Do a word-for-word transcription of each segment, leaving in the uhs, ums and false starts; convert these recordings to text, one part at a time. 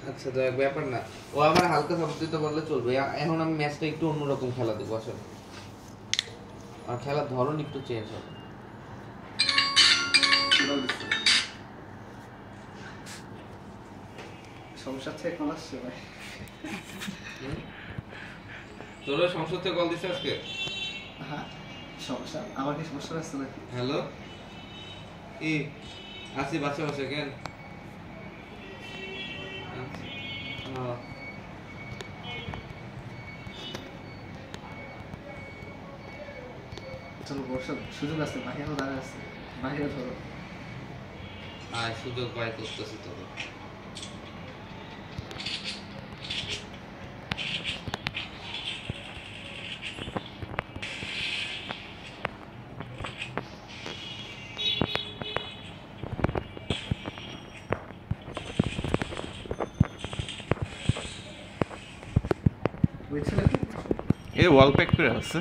আচ্ছা তো এক ব্যাপার না, ও আমার হালকা সাপোর্ট দিতে পারলে চলবে। এখন আমি ম্যাচটা একটু অন্যরকম খেলা দেবো আসলে, আর খেলার ধরন একটু চেঞ্জ হবে। সমস্যা থেকে কল আসছে ভাই। তোর সংসদ থেকে কল দিছে আজকে? হ্যাঁ সমস্যা, আমার কি সমস্যা আসছে নাকি? হ্যালো, কি আসি বাচ্চা বাচ্চা কেন? চলো বর্ষা সুযোগ আছে, বাহিরে দাঁড়ায় আছে, বাহিরে ধরো। আয় সুযোগ পাই করতেছি তবে। এ ওয়াল প্যাক করে আছে।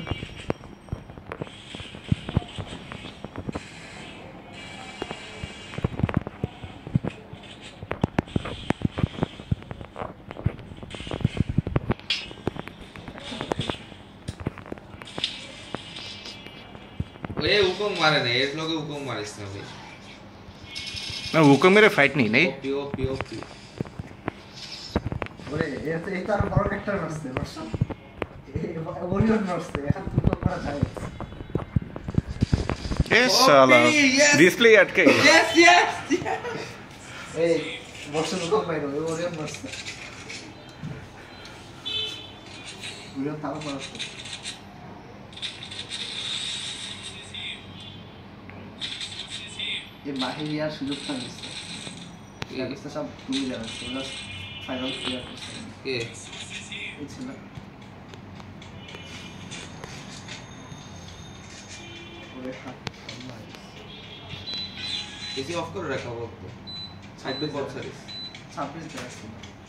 ওই উকং মারে না, এর লগে উকং মারিস না ভাই। না উকং মেরে ফাইট নেই নাই। ওপি ওপি ওপি ওরে এর তো এই তো আরো বড় ক্যারেক্টার আসছে বর্ষা, এই ওরিয়ন আসছে, এখন দুটো করা যায়। এ শালা ডিসপ্লে আটকে গেল। ইয়েস ইয়েস এই বর্ষা দুটো পাইলো, এই ওরিয়ন আসছে, ওরিয়ন তাও মারছে। এই বাহিরে আর সুযোগটা নিচ্ছে, এই অবস্থা সব তুমি জানো, তোমরা ফাইনাল ক্লিয়ার করছো কে এই ছিল। ওরে হাত এসি অফ করে রাখা বলতো সাইড বল সারিস ছাব্বিশ দেওয়া ছিল।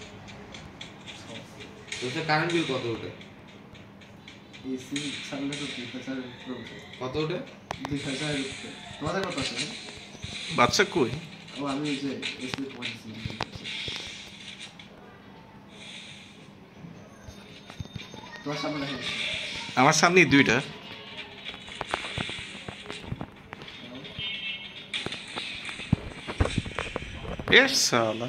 তোতে কারেন্ট বিল কত ওঠে? এসি ছাড়লে তো দুই হাজারের উপরে উঠে। কত ওঠে? দুই হাজারের উপরে। তোমাদের কত আছে? বাচ্চা কই? ও আমি যে এসি কমাইছিলাম। তোমার সামনে দেখো, আমার সামনে দুইটা। এ শালা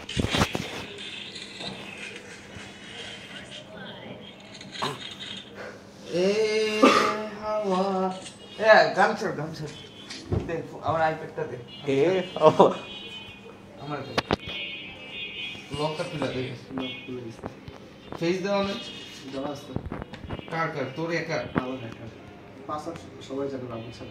এ হাওয়া এ গান ছাড় গান ছাড় দেখ আমার আইপ্যাডটা দে। এ ও আমার লকটা খুলে দে। লক খুলে দিছে। ফেস দেওয়া না দেওয়া আছে। কার কার তোর একা? আমার দেখা। পাসওয়ার্ড সবাই জানে না, বুঝছো?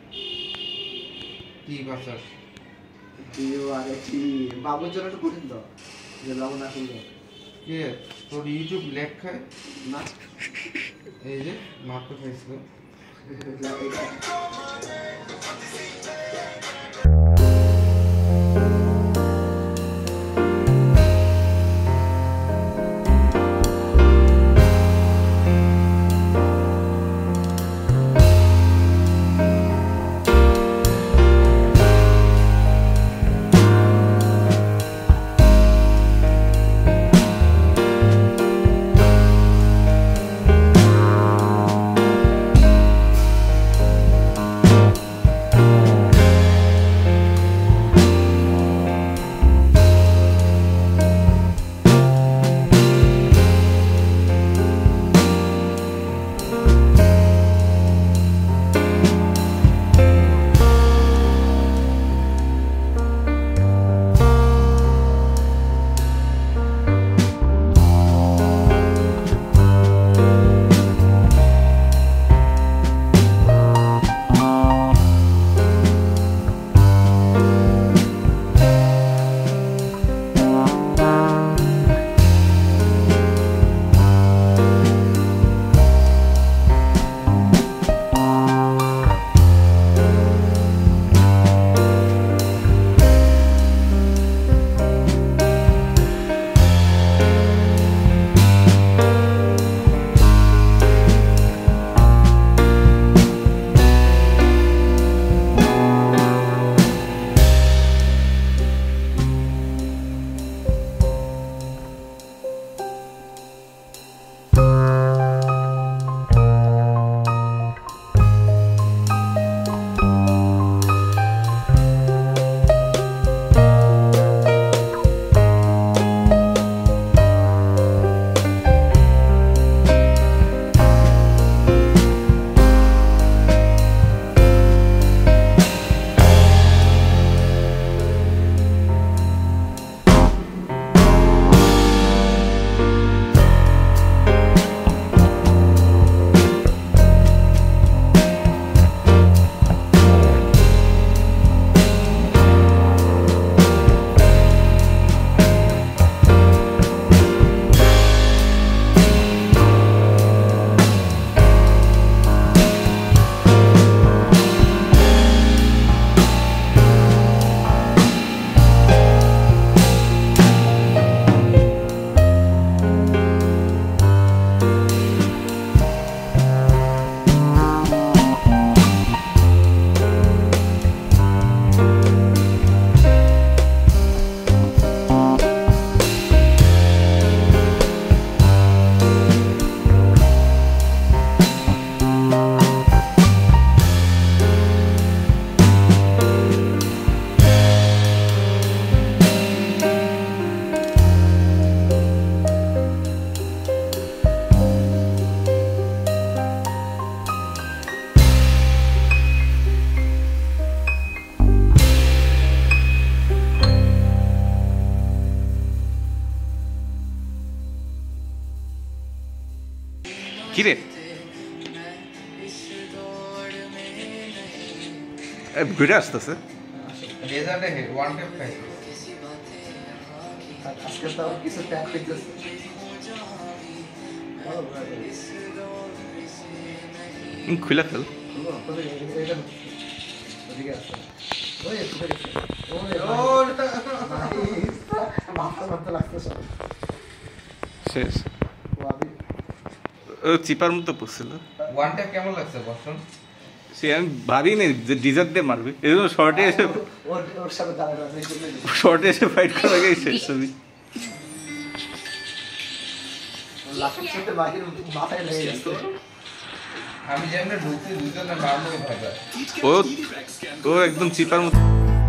কি ভাষা? দিও আরে কি বাবুর জন্য একটু কঠিন দাও, যে বাবু না করলে কে তোর ইউটিউব লেখ খায় না। এই যে মাকে খাইছিল। We'll be right back. কি রে ঘুরে আসতেছে রেজাল্টে হেড ওয়ান টেপ খাই আজকে তো কিছু ট্যাগ পেতেছে খুলে ফেল শেষ ও চিপার মতো পড়ছিল ওয়ান টেপ কেমন লাগছে বর্ষণ সে আমি ভাবি নি যে ডিজার্ট দিয়ে মারবে এই জন্য শর্টে এসে শর্টে এসে ফাইট করা গেছে শেষ ছবি আমি যেমন ঢুকছি দুজনে মারলো ভাবে ও ও একদম চিপার মতো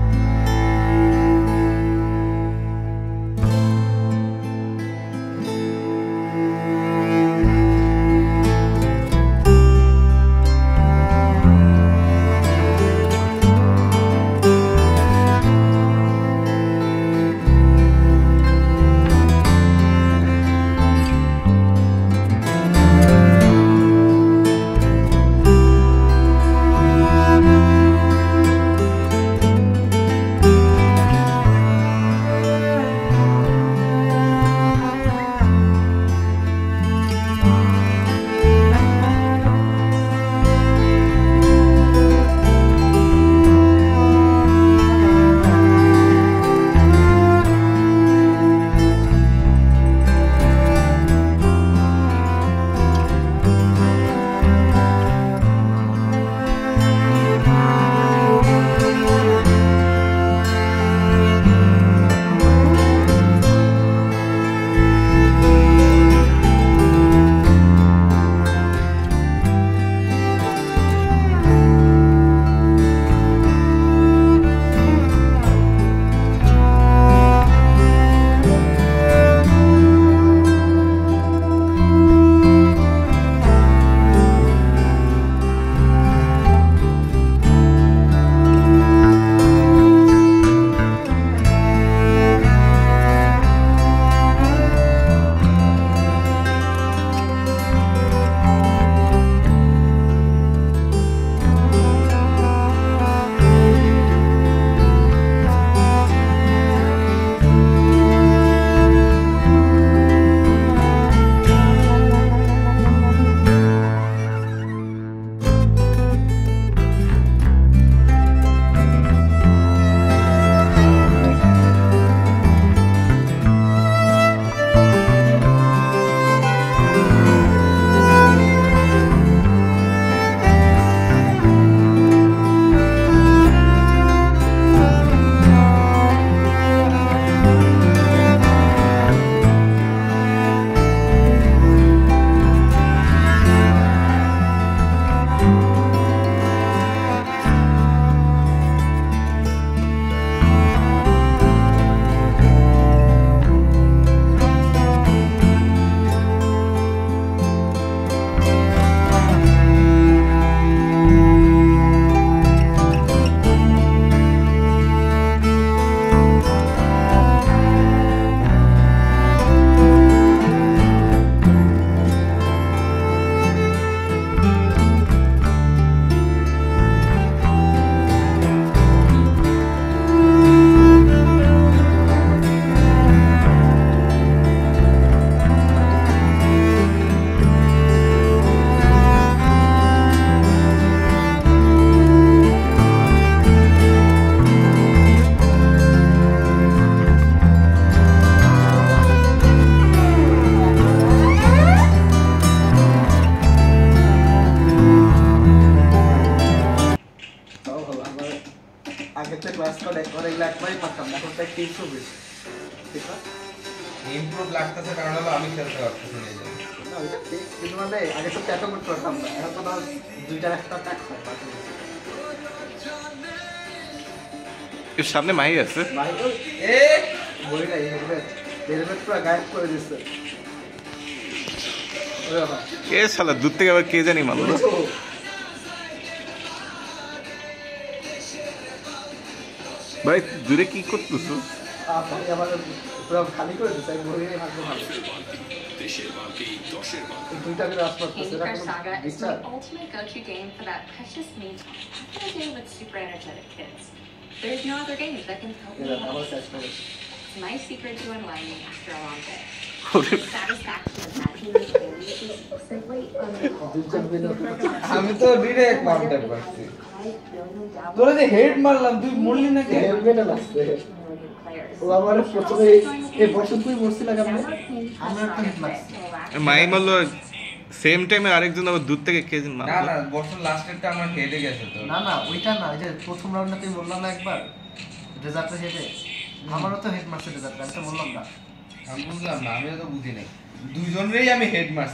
ইমপ্রুভ লাগতেছে কারণ হলো আমি খেলতে পারতেছি না এই কিন্তু মানে আগে তো ট্যাটো করতে পারতাম না এখন তো দুইটার একটা ট্যাক হয় এর সামনে মাহি আছে মাহি তো এ বই না হেলমেট হেলমেট পুরো গায়েব করে দিচ্ছে ওরে বাবা কে শালা দূর থেকে আবার কে জানি মারলো ভাই দূরে কি করতেছো ভাই আমার পুরো খালি করে দিচ্ছে আমি বলি ভাগ্য ভালো দুইটা করে আসপাত করছে Candy Crush Saga is the ultimate go-to game for that precious me time after a day with super energetic kids. There's no other game that can help me out. It's my secret to unwinding after a long day. The satisfaction of matching the candy is simply unbelievable. আমি তো direct mountain করছি তোরা যে head মারলাম তুই মরলি না কেন হেলমেটে লাগছে ও আমার প্রথমে এই বছর তুই মরছিস না কেমন আমরা একটা হিট লাগছে মাই মারলো সেম টাইমে আরেকজন আবার দূর থেকে কে না মারলো না বছর লাস্টেরটা আমার হেডে গেছে তো না না ওইটা না ওই যে প্রথম রাউন্ডে তুই বললাম না একবার রেজাল্টটা হেডে আমারও তো হেড মারছে রেজাল্ট আমি তো বললাম না আমি বুঝলাম না আমিও তো বুঝি নাই দুইজনেরই আমি হেড মারছি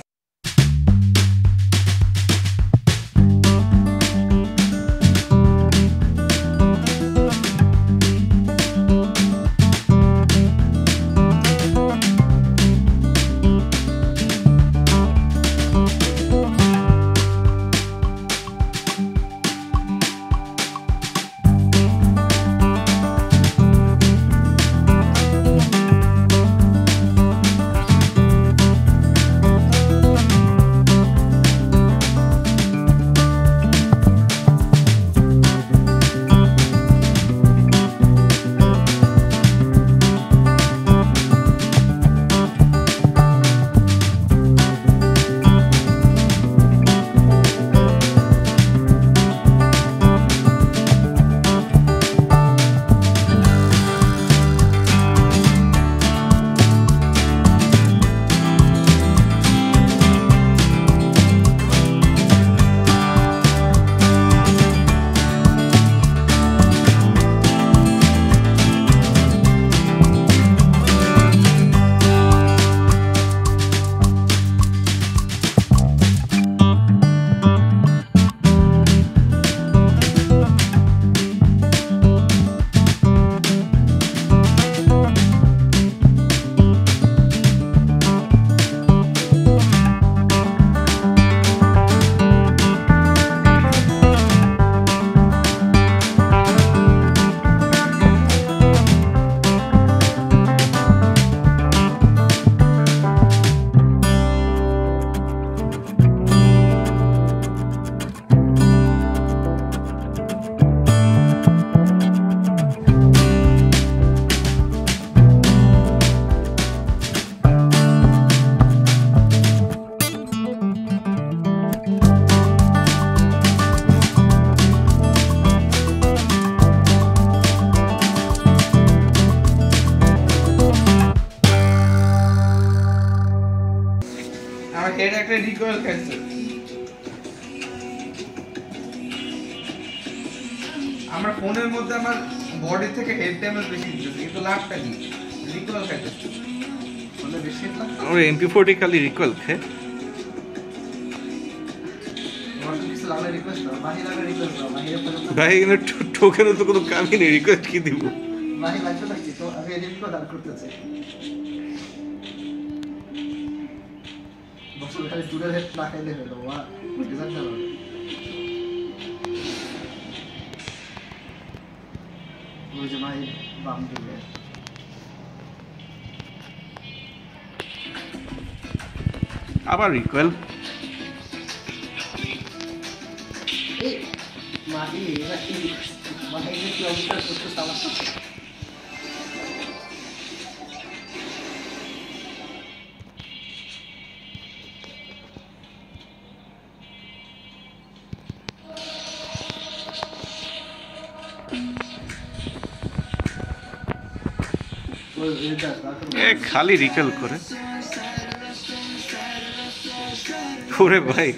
হেড একটা রিকয়েল খাইছে আমার ফোনের মধ্যে আমার বডি থেকে হেড ড্যামেজ বেশি দিতেছে কিন্তু লাভটা কি রিকয়েল খাইতেছে ফোনে বেশি লাভ আমার এমপি ফোরটি খালি রিকয়েল খায় আমার কিছু লাগলে রিকোয়েস্ট করো বাহি লাগলে রিকোয়েস্ট করো বাহিরে পড়ো ভাই এখানে টোকেনও তো কোনো কামই নেই রিকোয়েস্ট কি দিব বাহি লাগবে না কি তো আমি এডিট করে দাঁড় করতেছি বসে খালি টুডের হেড না খাইলে হলো ওয়া ডিজাইন করো ওই যে ভাই বাম দিকে আবার রিকয়েল এই মাটি এটা কি মাটি কি অবস্থা করতে সালা এ খালি রিকয়েল করে ওরে ভাই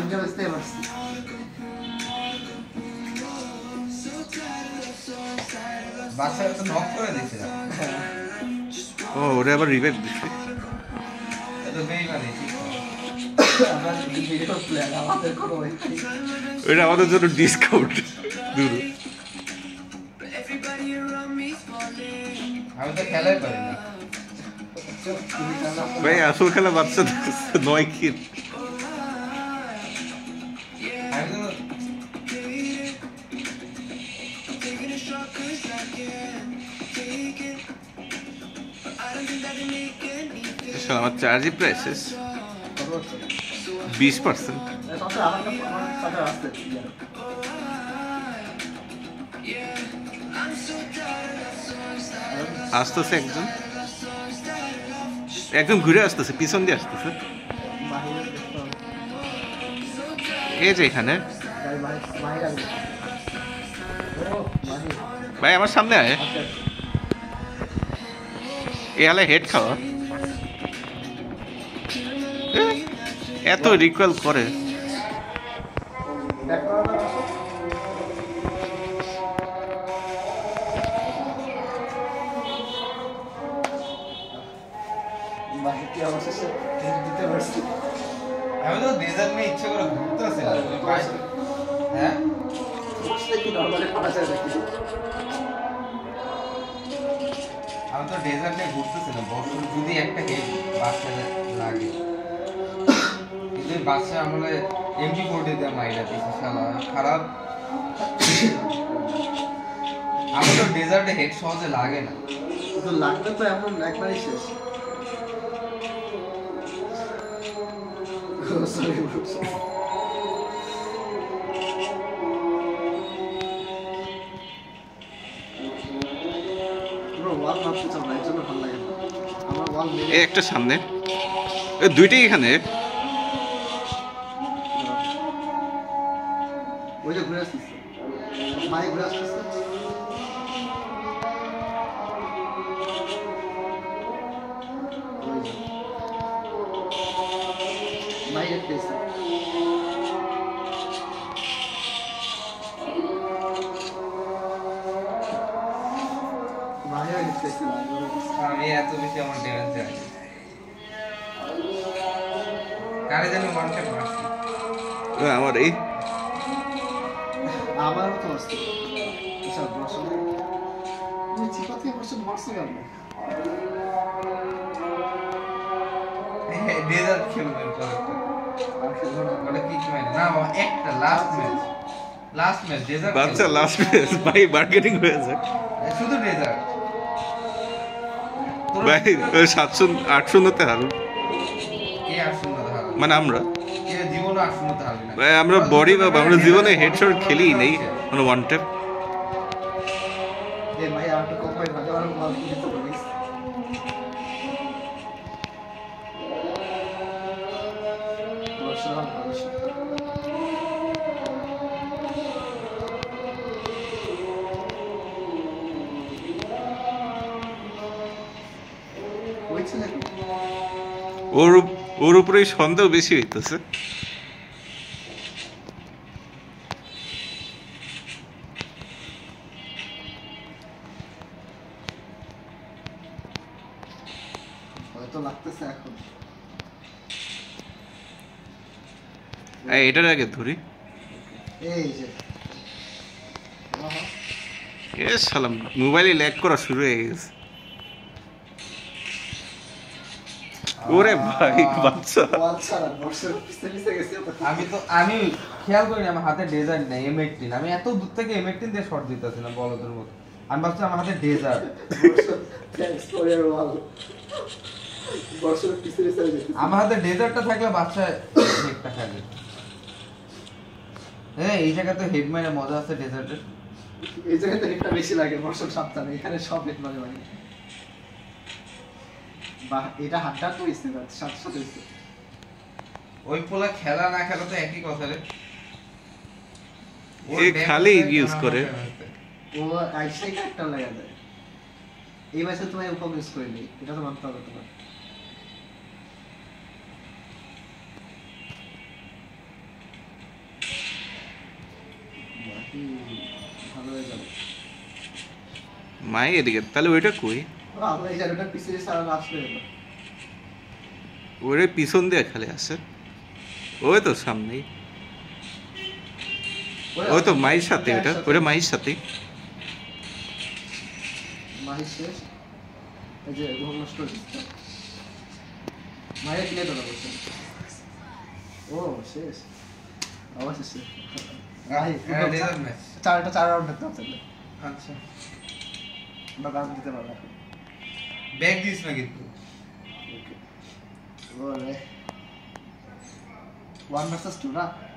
বাসা তো নক করে দিছে ও ওরে আবার রিভাইভ দিছে এটা বেইমানি আমরা ভিডিও প্লেয়ার আমাদের কোনো এটা আমাদের জন্য ডিসকাউন্ট দূর আমি তো খেলাই পারি না ভাই আসল খেলা বাচ্চা নয় কি আমি তো চল আমার চার্জই প্রায় শেষ কত হচ্ছে বিশ পার্সেন্ট তাহলে আমার কাছে আমার সাথে আসছে আসতেছে একজন একজন ঘুরে আসতেছে পিছন দিয়ে আসতেছে বাহিরে দেখতে হবে এই যে এখানে গাড়ি বাহির বাহির আসবে ও বাহির ভাই আমার সামনে আয় আচ্ছা এ হালে হেড খাওয়া এ, এত রিকোয়েল করে ব্যাক করা না আসো বাহির কি অবশেষে হেড দিতে পারছি আমি তো ডেজার্ট নিয়ে ইচ্ছে করে ঘুরতেছিলাম হ্যাঁ বুঝতে কি নরমালি পাওয়া যায় নাকি আমি তো ডেজার্ট নিয়ে ঘুরতেছিলাম বছর যদি একটা হেড বাচ্চা লাগে কিন্তু বাচ্চা আমলে এমজি ফোর্টি দেওয়া মাইরা দিচ্ছে শালা খারাপ আমার তো ডেজার্টে হেড সহজে লাগে না তো লাগলে তো এমন একবারই শেষ সরি পুরো ওয়াল মারতে চাও না এর জন্য ভালো লাগে না আমার ওয়াল এ মেরে একটা সামনে এ দুইটাই এখানে ওই যে ঘুরে আসতেছে মাই ঘুরে আসতেছে মাই দেখতেছে মাই দেখতেছে আমি এত বেশি আমার ড্যামেজ যায় কারে জানি ওয়ান ট্যাপ মারছি ও, আমার এই আমারও তো আসছে এসব বসে তুমি চিপা থেকে বসে মারছো কেন ডেজার্ট খেলবেন পরেরটা আর খেলবো না ওটা কি মাইনে না বাবা, একটা last match last match desert বাচ্চা লাস্ট পেজ ভাই বার্গেনিং হয়েছে শুধু ডেজার্ট ভাই ওই সাত শূন্য আট শূন্যতে হারু কে আর শূন্য হারবে মানে আমরা কে জীবনে আর শূন্য হারবে না ভাই আমরা বডি বা আমরা জীবনে হেডশট খেলি নেই মানে ওয়ান ট্যাপ এ ভাই আর একটু কম পয়েন্ট ভাগে আর মাল দিতে পারিস বর্ষা বর্ষা ওই ছেলে ওর উপ- ওর উপরেই সন্দেহ বেশি হইতেছে হয়তো লাগতেছে এখন এই, এটার আগে ধরি এই যে আহা এ সালাম মোবাইলে ল্যাগ করা শুরু হয়ে গেছে ওরে ভাই বাচ্চা ওয়াল ছাড়া বর্ষার পিছে পিছে গেছে তো আমি তো আমি খেয়াল করিনি আমার হাতে ডেজার্ট নেই এম এইটিন আমি এত দূর থেকে এম এইটিন দিয়ে শট দিতেছিলাম বলদের মতো আমি ভাবছি আমার হাতে desert thanks for your wall বর্ষার পিছে পিছে গেছে আমার হাতে ডেজার্টটা থাকলে বাচ্চা হেডটা খাবে হ্যাঁ এই জায়গাতে হেড মেরে মজা আছে ডেজার্টের এই জায়গাতে হেডটা বেশি লাগে বর্ষার সাবধানে এখানে সব হেড মানে মানে বাহ এটা হাতটা তো ইসে না সাত সাত ইসে ওই পোলা খেলা না খেলা তো একই কথা রে এ খালি ইউজ করে ও আইসাই একটা লাগা দেয় এই মাসে তোমায় উপম ইউজ করিনি এটা তো মানতে হবে তোমার বাকি ভালো হয়ে যাবে মাই এদিকে তাহলে ওইটা কই আমরা এই জায়গাটা পিছিয়ে সারা আসলে এলো ওরে পিছন দিয়ে খালি আছে ওই তো সামনেই ওই তো মাইর সাথে ওটা ওটা মাইর সাথে মাহি শেষ এই যে রুম নষ্ট হচ্ছে মায়ের কিনে তোলা বসে ও শেষ অবশেষে মাহি ডেজার্ট ম্যাচ চারটা চার রাউন্ড দেখতে হবে আচ্ছা বা গান দিতে পারবে ব্যাগ দিস না কিন্তু ওকে ওরে ওয়ান ভার্সেস টু না